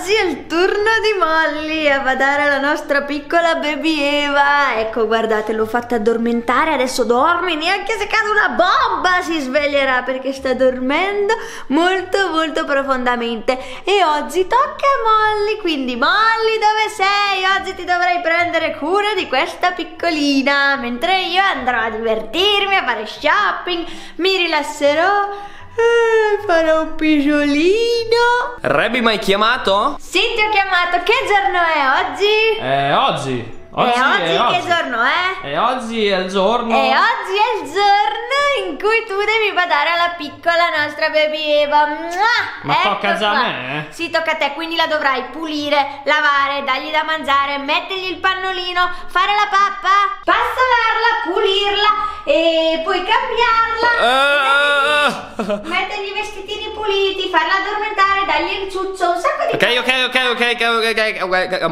oggi è il turno di Molly a badare alla nostra piccola baby Eva. Ecco, guardate, l'ho fatta addormentare, adesso dorme, neanche se cade una bomba si sveglierà perché sta dormendo molto molto profondamente. E oggi tocca a Molly, quindi Molly, dove sei? Oggi ti dovrei prendere cura di questa piccolina, mentre io andrò a divertirmi, a fare shopping, mi rilasserò. Farò un pisolino. Rebi, mi hai chiamato? Sì, ti ho chiamato. Che giorno è oggi? Oggi. Che giorno è? E oggi è il giorno. E oggi è il giorno in cui tu devi badare alla piccola nostra baby Eva. Ma ecco tocca già qua. a me? Sì, tocca a te, quindi la dovrai pulire, lavare, dargli da mangiare, mettergli il pannolino, fare la pappa, passolarla, pulirla e poi cambiarla, mettergli i vestitini puliti, farla addormentare, dargli il ciuccio, un sacco di Ok.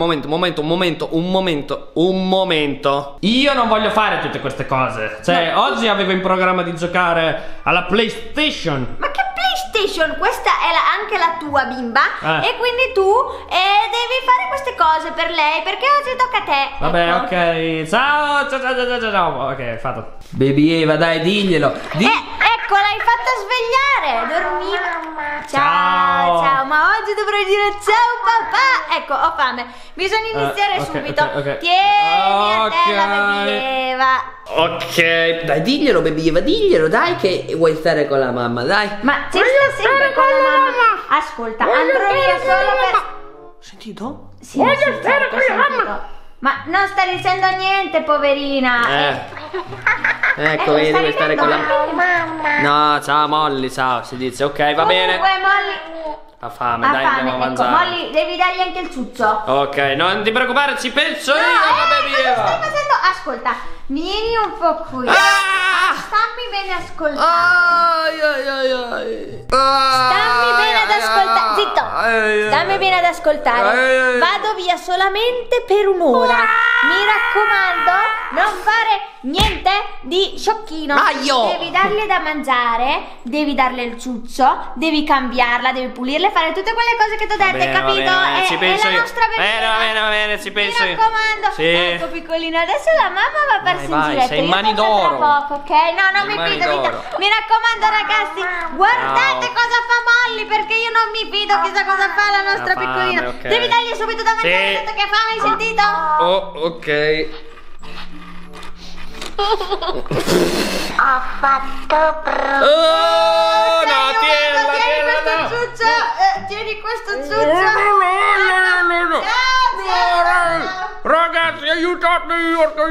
Un momento. Io non voglio fare tutte queste cose. Cioè, oggi avevo in programma di giocare alla PlayStation. Ma che PlayStation? Questa è anche la tua bimba e quindi tu devi fare queste cose per lei perché oggi tocca a te. Vabbè, ecco. Ok. Ciao. Ok, fatto. Baby Eva, dai, diglielo. Ecco, l'hai fatta svegliare. Dormiva. Ciao. Ma oggi dovrei dire ciao papà. Ecco, ho fame. Bisogna iniziare subito. Ok. Tieni a te la baby Eva. Ok, dai, diglielo, baby Eva, diglielo, dai, che vuoi stare con la mamma, dai. Ma ci sta sempre con la mamma. Ascolta, andrò via solo per... Sentito? Sì, voglio stare con la mamma. Ma non sta dicendo niente, poverina. Ecco, vedi, vuoi stare con la mamma. No, ciao Molly, ciao, si dice, ok, va bene. Molly Ha fame, dai, andiamo a mangiare. Ecco, Molly, devi dargli anche il ciuccio. Ok, non ti preoccupare, ci penso io, baby cosa Eva. stai facendo? Ascolta, vieni un po' qui. Stammi bene a ascoltare. Stammi bene ad ascoltare. Zitto. Stammi bene ad ascoltare. Vado via solamente per un'ora. Mi raccomando, non fare niente di sciocchino. Devi darle da mangiare, devi darle il ciuccio, devi cambiarla, devi pulirle, fare tutte quelle cose che ti ho detto, capito? È la nostra bambina. Va bene, ci penso io. Mi raccomando. Sì. Ecco, piccolina, adesso la mamma va a farsi un giretto. sei in Io mani torno tra d'oro. poco, ok? No, non mi fido. Mi raccomando, ragazzi, guardate cosa fa Molly, perché io non mi fido. Chissà cosa fa la nostra piccolina. Okay. Devi dargli subito da mangiare, hai detto che ha fame, hai sentito? Ok. Ho fatto Tieni questo ciuccio. Ragazzi, aiutatemi,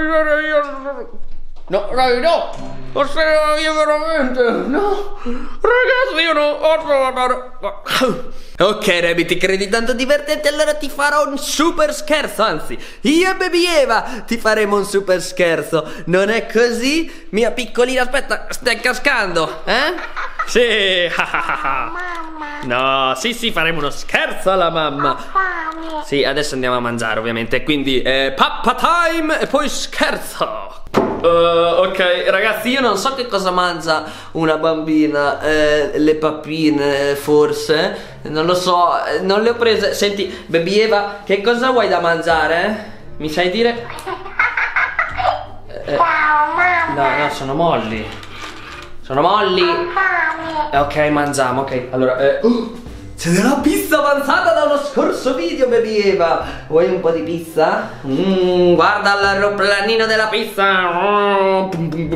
no, io veramente, no, ragazzi, io non posso guardare. Ok, Rebi, ti credi tanto divertente? Allora ti farò un super scherzo. Anzi, io e baby Eva ti faremo un super scherzo. Non è così? Mia piccolina, aspetta, stai cascando, eh? Sì. No, sì, faremo uno scherzo alla mamma. Sì, adesso andiamo a mangiare, ovviamente. Quindi, pappa time e poi scherzo. Ok, ragazzi, io non so che cosa mangia una bambina. Le pappine, forse. Non lo so, non le ho prese. Senti, baby Eva, che cosa vuoi da mangiare? Mi sai dire? Ciao mamma. No, sono Molly. Sono Molly. Ok, mangiamo, ok. Allora, c'è della pizza avanzata dallo scorso video, baby Eva. Vuoi un po' di pizza? Guarda l'aeroplanino della pizza.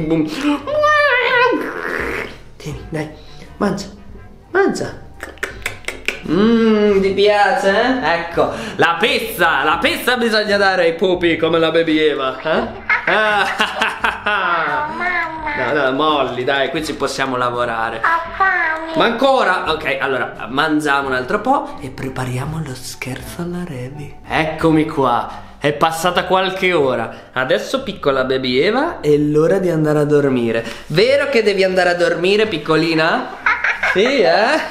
Tieni, dai, mangia. Ti piace? Ecco, la pizza bisogna dare ai pupi come la baby Eva, No, Molly, dai, qui ci possiamo lavorare. Ma ancora? Ok, allora, mangiamo un altro po' e prepariamo lo scherzo alla Rebi. Eccomi qua. È passata qualche ora. Adesso, piccola baby Eva, è l'ora di andare a dormire. Vero che devi andare a dormire, piccolina? Sì,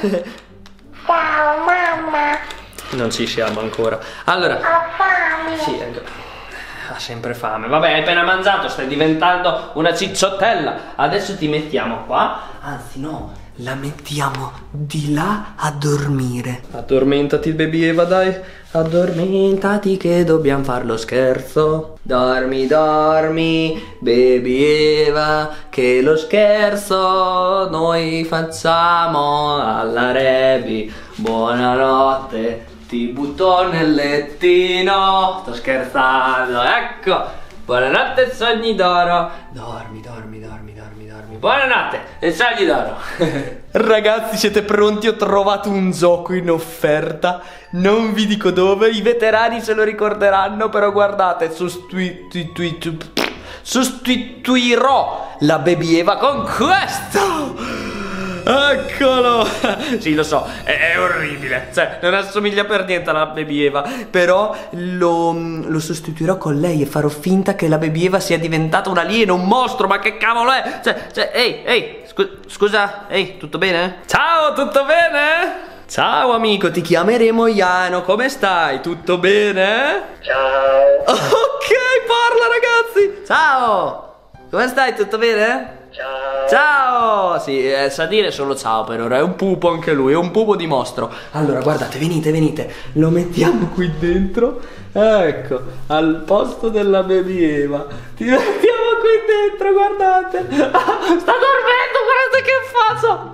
Ciao mamma. Non ci siamo ancora. Allora, Ho fame. sì, ecco. sempre fame. Vabbè, hai appena mangiato, stai diventando una cicciottella. Adesso ti mettiamo qua. Anzi no, la mettiamo di là a dormire. Addormentati, baby Eva, dai. Addormentati che dobbiamo fare lo scherzo. Dormi, dormi, baby Eva, che lo scherzo noi facciamo alla Rebi. Buonanotte, ti butto nel lettino. Sto scherzando, ecco. Buonanotte sogni d'oro. Dormi, dormi, dormi, dormi, dormi. Buonanotte e sogni d'oro. Ragazzi, siete pronti? Ho trovato un gioco in offerta. Non vi dico dove, i veterani se lo ricorderanno, però guardate, sostituirò la baby Eva con questo. Eccolo. Sì, lo so, è orribile. Cioè, non assomiglia per niente alla baby Eva. Però lo sostituirò con lei e farò finta che la baby Eva sia diventata un alieno, un mostro. Ma che cavolo è? Cioè, ehi, scusa, ehi, tutto bene? Ciao, tutto bene? Ciao amico, ti chiameremo Iano, come stai? Tutto bene? Ciao. Ok, parla ragazzi. Ciao, come stai? Tutto bene? Ciao. Ciao! Sì, sa dire solo ciao per ora, è un pupo anche lui, è un pupo di mostro. Allora, guardate, venite, venite, lo mettiamo qui dentro, ecco, al posto della baby Eva. Ti mettiamo qui dentro, guardate. Sta dormendo, guardate che faccia!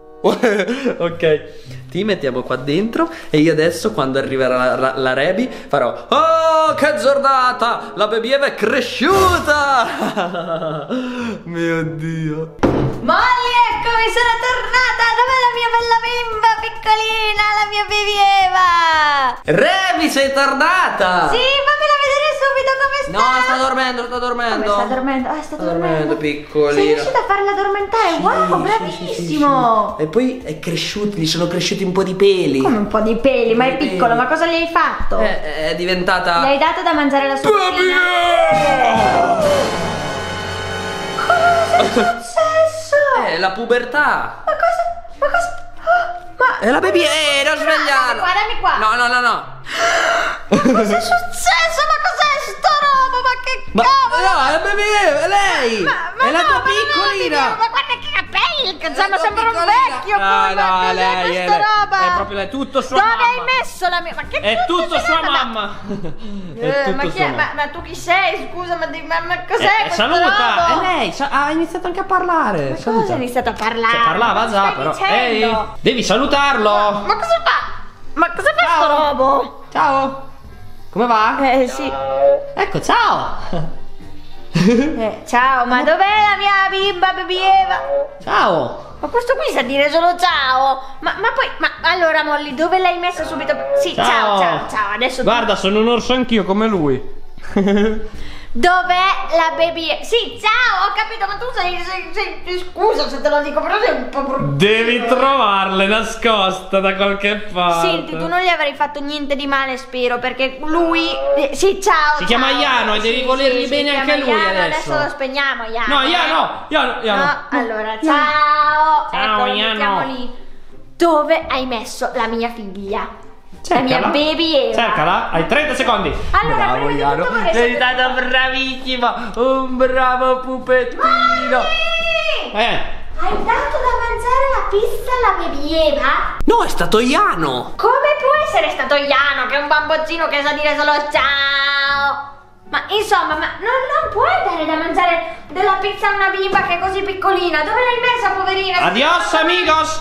Ok, ti mettiamo qua dentro e io adesso quando arriverà la Rebi farò: oh, che giornata! La baby Eva è cresciuta! Mio Dio! Molly, eccomi, sono tornata! Dov'è la mia bella bimba piccolina, la mia baby Eva? Rebi, sei tornata! Sì, fammela vedere subito come sta! No, sta dormendo, sta dormendo. Come sta dormendo? Ah, sta dormendo. Piccolina. Sei riuscita a farla addormentare? Sì, Wow, sì, bravissimo! sì. E poi è cresciuto, gli sono cresciuti un po' di peli. Come un po' di peli, ma è Peli. piccolo, ma cosa gli hai fatto? È diventata... Gli hai dato da mangiare la sua Baby Cosa è successo? la pubertà. Ma cosa? Ma È la baby non svegliarlo. Dammi qua. No. Ma cosa è successo? Ma cos'è sto roba? Ma che Ma cavolo? no, è la baby è lei. È la tua piccolina. Ma guarda che capelli, che sembra un piccolina. vecchio. No, Cos'è lei questa roba? è proprio lei, tutto sua Dove mamma. hai messo la mia? Ma che È tutto sua mamma. È tutto ma chi sua è? mamma. Ma tu chi sei? Scusa, ma cos'è questa Saluta, roba? è lei, ha iniziato anche a parlare. Ma Saluta. cosa hai iniziato a parlare? Cioè, parlava Ma già, stai però. dicendo? Devi salutarlo. Ma cosa fa? Ma cosa fa sto Ciao. robo? Ciao. Come va? Sì. Ecco, ciao. Ciao, ma dov'è la mia bimba baby Eva? Ciao. Ma questo qui sa dire solo ciao. Ma poi, allora Molly, dove l'hai messa subito? Sì, ciao. Adesso Guarda, sono un orso anch'io come lui. dov'è la baby Eva? Sì, ciao, ho capito, ma tu sei scusa se te lo dico, però sei un po' brutto. Devi trovarle nascosta da qualche parte. Senti, tu non gli avrei fatto niente di male, spero, perché lui... Sì, ciao. Si chiama Iano e Sì, devi volergli sì, bene si anche chiama lui Iano, adesso. lo spegniamo, Iano. No, Iano. No, allora, ciao. Ciao, ecco, lo Iano. mettiamo lì. Dove hai messo la mia figlia? Cercala. La mia baby Eva. Cercala, hai 30 secondi. Allora, bravo prima di Iano, tutto vorrei sei sapere- stato bravissimo. Un bravo pupettino. Hai dato da mangiare la pizza alla baby Eva? No, è stato Iano. Come può essere stato Iano, che è un bamboccino che sa dire solo ciao? Ma insomma, non puoi dare da mangiare della pizza a una bimba che è così piccolina. Dove l'hai messa, poverina? Adios amigos.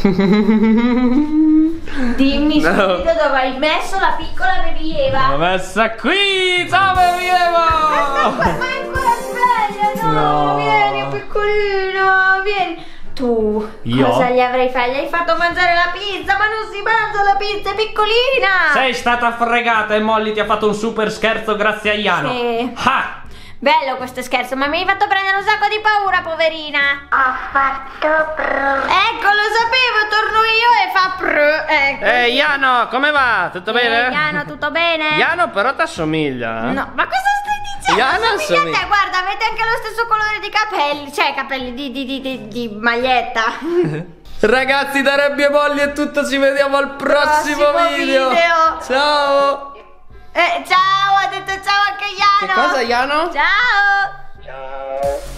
Dimmi subito dove hai messo la piccola baby Eva. L'ho messa qui. Ciao baby Eva. Ma è ancora sveglia, no? No. Vieni piccolino, vieni. Tu Io? cosa gli avrei fatto? Gli hai fatto mangiare la pizza, ma non si mangia la pizza, è piccolina. Sei stata fregata e Molly ti ha fatto un super scherzo grazie a Iano. Sì. Ah. Bello questo scherzo, ma mi hai fatto prendere un sacco di paura, poverina. Ho fatto brutto. Ecco, lo sapevo, torno io e fa prr. Ecco. Ehi Iano, come va? Tutto bene? Iano, tutto bene? Iano però ti assomiglia. No, ma cosa stai dicendo? Iano Assomiglia a assomiglia. te, guarda, avete anche lo stesso colore di capelli, cioè capelli di maglietta. Ragazzi, da Rebbie e Molly è tutto, ci vediamo al prossimo Prossimo video. Ciao. Ciao, ha detto ciao anche Iano. Che cosa, Iano? Ciao. Ciao.